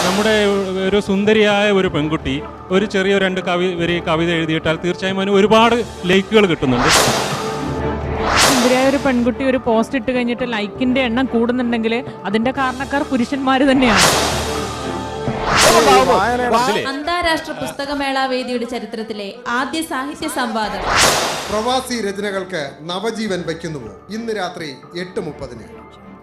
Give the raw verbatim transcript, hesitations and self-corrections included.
നമ്മുടെ ഒരു സുന്ദരിയായ ഒരു പെൺകുട്ടി ഒരു ചെറിയ രണ്ട് കവി വരി കവിത എഴുതിയിട്ടാൽ തീർച്ചയായും അതിന് ഒരുപാട് ലൈക്കുകൾ കിട്ടുന്നുണ്ട്. സുന്ദരിയായ ഒരു പെൺകുട്ടി ഒരു പോസ്റ്റ് ഇട്ട് കഴിഞ്ഞിട്ട് ലൈക്കിന്റെ എണ്ണം കൂടുന്നുണ്ടെങ്കിൽ അതിന്റെ കാരണക്കാർ പുരുഷന്മാർ തന്നെയാണ്. അന്താരാഷ്ട്ര പുസ്തകമേള വേദിയുടെ ചരിത്രത്തിലെ ആദ്യ സാഹിത്യ സംവാദം പ്രവാസി രചനകൾക്ക് നവജീവൻ വയ്ക്കുന്നുവോ? ഇന്ന് രാത്രി എട്ട് മുപ്പതിന്.